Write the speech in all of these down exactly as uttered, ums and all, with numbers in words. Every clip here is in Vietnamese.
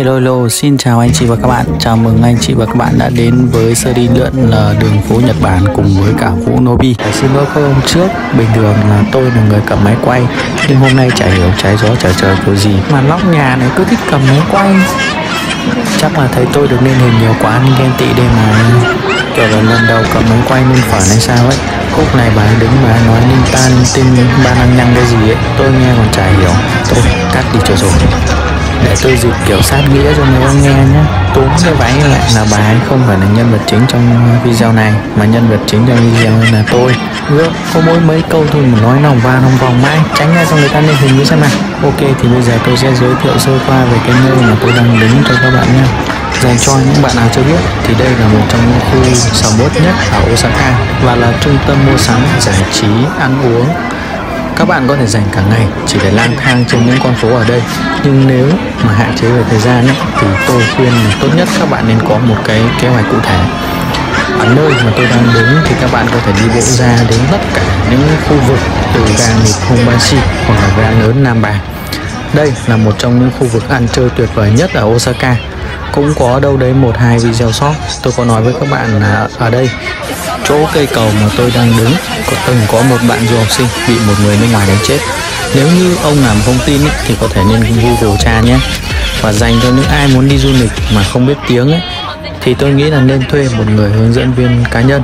Hello, hello, xin chào anh chị và các bạn. Chào mừng anh chị và các bạn đã đến với series lượn là đường phố Nhật Bản cùng với cả Vũ Nobi. Xin lỗi các ông trước, bình thường là tôi là người cầm máy quay, nhưng hôm nay chả hiểu trái gió trở trời kiểu gì mà lóc nhà này cứ thích cầm máy quay. Chắc là thấy tôi được lên hình nhiều quá nên ghen tị đây mà. Kiểu là lần đầu cầm máy quay nên phản hay sao ấy. Khúc này bà ấy đứng bà ấy nói linh ta linh tinh ba năng nhăng cái gì ấy, tôi nghe còn chả hiểu. Thôi cắt đi cho rồi, để tôi dịch kiểu sát nghĩa cho mấy ông nghe nhé. Túm cái váy lại là bà ấy không phải là nhân vật chính trong video này, mà nhân vật chính trong video là tôi. Gớm, có mỗi mấy câu thôi mà nói lòng va lòng vòng mãi, tránh ra cho người ta lên hình như xem nào. Ok, thì bây giờ tôi sẽ giới thiệu sơ qua về cái nơi mà tôi đang đứng cho các bạn nhé. Dành cho những bạn nào chưa biết thì đây là một trong những khu sầm uất nhất ở Osaka và là trung tâm mua sắm, giải trí, ăn uống. Các bạn có thể dành cả ngày chỉ để lang thang trên những con phố ở đây. Nhưng nếu mà hạn chế về thời gian ấy, thì tôi khuyên là tốt nhất các bạn nên có một cái kế hoạch cụ thể. Ở nơi mà tôi đang đứng thì các bạn có thể đi bộ ra đến tất cả những khu vực từ ga Nihonbashi hoặc là ga lớn Nam Ba. Đây là một trong những khu vực ăn chơi tuyệt vời nhất ở Osaka. Cũng có đâu đấy một hai video short tôi có nói với các bạn là ở đây, chỗ cây cầu mà tôi đang đứng có từng có một bạn du học sinh bị một người nước ngoài đánh chết. Nếu như ông nào không tin ý, thì có thể lên Google tra nhé. Và dành cho những ai muốn đi du lịch mà không biết tiếng ấy, thì tôi nghĩ là nên thuê một người hướng dẫn viên cá nhân.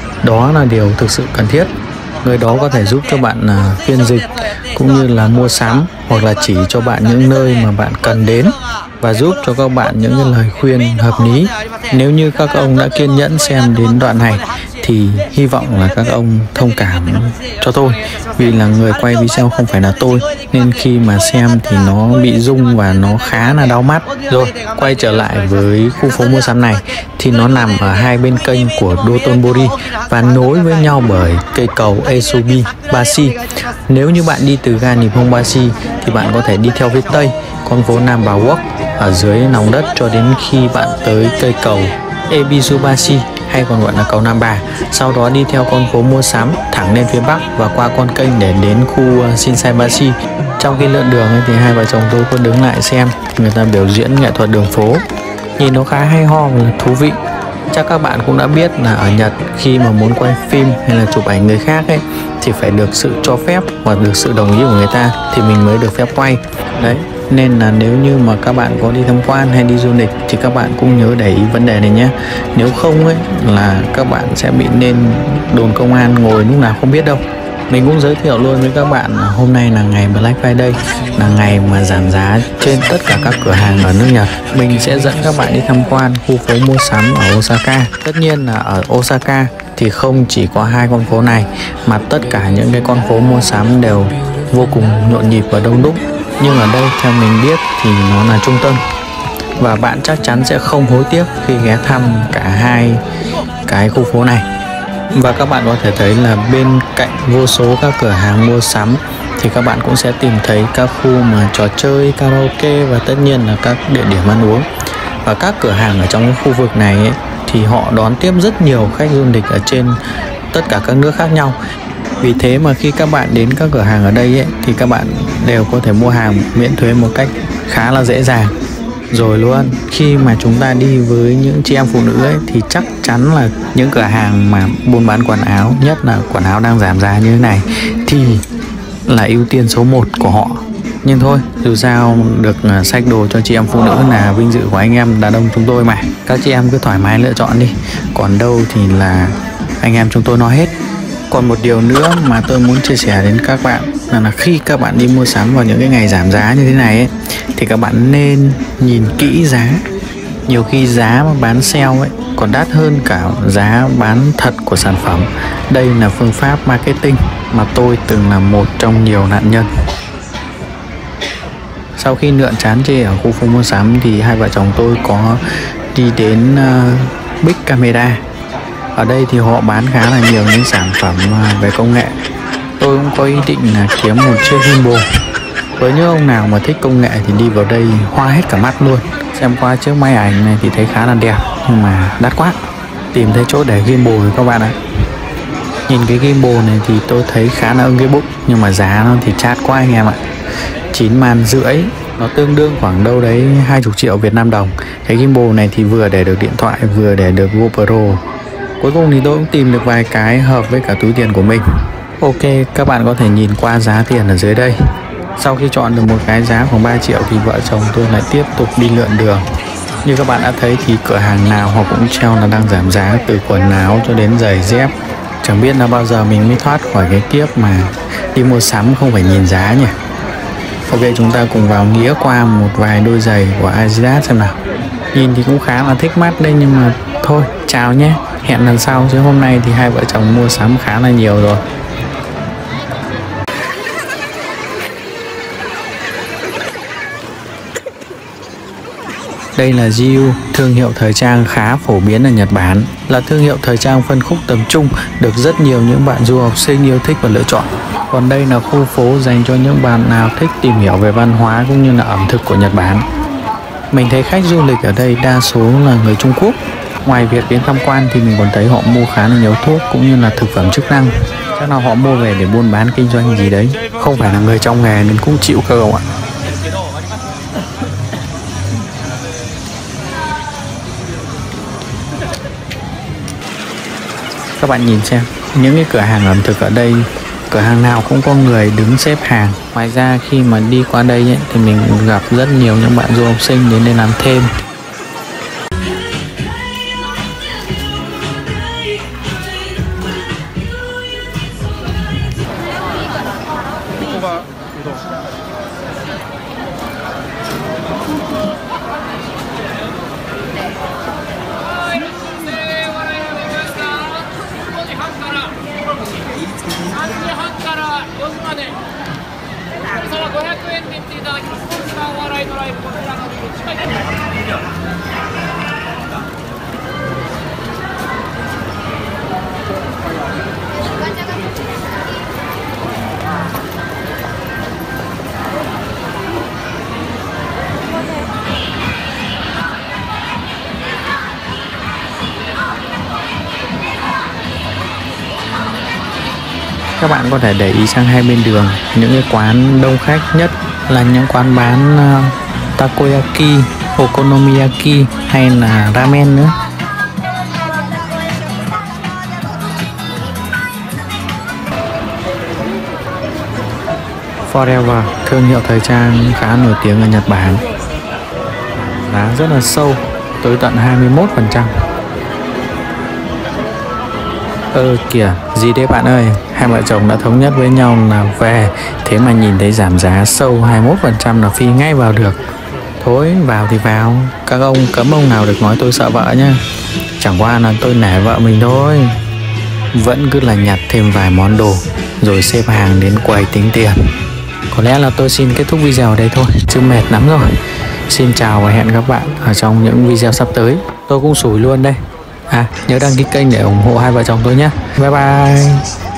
Đó là điều thực sự cần thiết. Người đó có thể giúp cho bạn là phiên dịch cũng như là mua sắm, hoặc là chỉ cho bạn những nơi mà bạn cần đến và giúp cho các bạn những cái lời khuyên hợp lý. Nếu như các ông đã kiên nhẫn xem đến đoạn này thì hy vọng là các ông thông cảm cho tôi, vì là người quay video không phải là tôi, nên khi mà xem thì nó bị rung và nó khá là đau mắt. Rồi quay trở lại với khu phố mua sắm này thì nó nằm ở hai bên kênh của Dotonbori và nối với nhau bởi cây cầu Esubi Bashi. Nếu như bạn đi từ ga Nihonbashi thì bạn có thể đi theo phía tây con phố Namba Walk ở dưới lòng đất cho đến khi bạn tới cây cầu Ebisubashi hay còn gọi là cầu Nam Bà. Sau đó đi theo con phố mua sắm thẳng lên phía bắc và qua con kênh để đến khu Shinsaibashi. Trong khi lượn đường ấy thì hai vợ chồng tôi có đứng lại xem người ta biểu diễn nghệ thuật đường phố, nhìn nó khá hay ho và thú vị. Chắc các bạn cũng đã biết là ở Nhật khi mà muốn quay phim hay là chụp ảnh người khác ấy thì phải được sự cho phép hoặc được sự đồng ý của người ta thì mình mới được phép quay. Đấy, nên là nếu như mà các bạn có đi tham quan hay đi du lịch thì các bạn cũng nhớ để ý vấn đề này nhé. Nếu không ấy là các bạn sẽ bị nên đồn công an ngồi lúc nào không biết đâu. Mình cũng giới thiệu luôn với các bạn là hôm nay là ngày Black Friday, là ngày mà giảm giá trên tất cả các cửa hàng ở nước Nhật. Mình sẽ dẫn các bạn đi tham quan khu phố mua sắm ở Osaka. Tất nhiên là ở Osaka thì không chỉ có hai con phố này, mà tất cả những cái con phố mua sắm đều vô cùng nhộn nhịp và đông đúc. Nhưng ở đây theo mình biết thì nó là trung tâm, và bạn chắc chắn sẽ không hối tiếc khi ghé thăm cả hai cái khu phố này. Và các bạn có thể thấy là bên cạnh vô số các cửa hàng mua sắm thì các bạn cũng sẽ tìm thấy các khu mà trò chơi, karaoke và tất nhiên là các địa điểm ăn uống. Và các cửa hàng ở trong cái khu vực này ấy, thì họ đón tiếp rất nhiều khách du lịch ở trên tất cả các nước khác nhau. Vì thế mà khi các bạn đến các cửa hàng ở đây ấy, thì các bạn đều có thể mua hàng miễn thuế một cách khá là dễ dàng. Rồi luôn, khi mà chúng ta đi với những chị em phụ nữ ấy, thì chắc chắn là những cửa hàng mà buôn bán quần áo, nhất là quần áo đang giảm giá như thế này, thì là ưu tiên số một của họ. Nhưng thôi, dù sao được xách đồ cho chị em phụ nữ là vinh dự của anh em đàn ông chúng tôi mà. Các chị em cứ thoải mái lựa chọn đi, còn đâu thì là anh em chúng tôi nói hết. Còn một điều nữa mà tôi muốn chia sẻ đến các bạn là, là khi các bạn đi mua sắm vào những cái ngày giảm giá như thế này ấy, thì các bạn nên nhìn kỹ giá. Nhiều khi giá mà bán sale ấy còn đắt hơn cả giá bán thật của sản phẩm. Đây là phương pháp marketing mà tôi từng là một trong nhiều nạn nhân. Sau khi lượn chán chê ở khu phố mua sắm thì hai vợ chồng tôi có đi đến uh, Big Camera. Ở đây thì họ bán khá là nhiều những sản phẩm về công nghệ. Tôi cũng có ý định là kiếm một chiếc gimbal. Với những ông nào mà thích công nghệ thì đi vào đây hoa hết cả mắt luôn. Xem qua chiếc máy ảnh này thì thấy khá là đẹp, nhưng mà đắt quá. Tìm thấy chỗ để gimbal rồi các bạn ạ. Nhìn cái gimbal này thì tôi thấy khá là ưng cái bụng, nhưng mà giá nó thì chát quá anh em ạ. Chín man rưỡi Nó tương đương khoảng đâu đấy hai mươi triệu Việt Nam đồng. Cái gimbal này thì vừa để được điện thoại, vừa để được GoPro. Cuối cùng thì tôi cũng tìm được vài cái hợp với cả túi tiền của mình. Ok, các bạn có thể nhìn qua giá tiền ở dưới đây. Sau khi chọn được một cái giá khoảng ba triệu thì vợ chồng tôi lại tiếp tục đi lượn đường. Như các bạn đã thấy thì cửa hàng nào họ cũng treo là đang giảm giá, từ quần áo cho đến giày dép. Chẳng biết là bao giờ mình mới thoát khỏi cái kiếp mà đi mua sắm không phải nhìn giá nhỉ. Ok, chúng ta cùng vào nghía qua một vài đôi giày của Adidas xem nào. Nhìn thì cũng khá là thích mắt đây, nhưng mà thôi, chào nhé. Hẹn lần sau, chứ hôm nay thì hai vợ chồng mua sắm khá là nhiều rồi. Đây là Giyu, thương hiệu thời trang khá phổ biến ở Nhật Bản, là thương hiệu thời trang phân khúc tầm trung, được rất nhiều những bạn du học sinh yêu thích và lựa chọn. Còn đây là khu phố dành cho những bạn nào thích tìm hiểu về văn hóa cũng như là ẩm thực của Nhật Bản. Mình thấy khách du lịch ở đây đa số là người Trung Quốc. Ngoài việc đến tham quan thì mình còn thấy họ mua khá là nhiều thuốc cũng như là thực phẩm chức năng. Chắc là họ mua về để buôn bán kinh doanh gì đấy. Không phải là người trong nghề nên cũng chịu cơ không ạ. Các bạn nhìn xem, những cái cửa hàng ẩm thực ở đây, cửa hàng nào cũng có người đứng xếp hàng. Ngoài ra khi mà đi qua đây ấy, thì mình gặp rất nhiều những bạn du học sinh đến đây làm thêm. Các bạn có thể để ý sang hai bên đường, những cái quán đông khách nhất là những quán bán uh, takoyaki, okonomiyaki hay là ramen nữa. Forever, thương hiệu thời trang khá nổi tiếng ở Nhật Bản. Giá rất là sâu, tới tận hai mươi mốt phần trăm. Ơ kìa, gì đấy bạn ơi, hai vợ chồng đã thống nhất với nhau là về, thế mà nhìn thấy giảm giá sâu hai mươi mốt phần trăm là phi ngay vào được. Thôi, vào thì vào, các ông cấm ông nào được nói tôi sợ vợ nhá. Chẳng qua là tôi nể vợ mình thôi. Vẫn cứ là nhặt thêm vài món đồ, rồi xếp hàng đến quầy tính tiền. Có lẽ là tôi xin kết thúc video ở đây thôi, chứ mệt lắm rồi. Xin chào và hẹn gặp bạn ở trong những video sắp tới. Tôi cũng sủi luôn đây. À, nhớ đăng ký kênh để ủng hộ hai vợ chồng tôi nhé. Bye bye.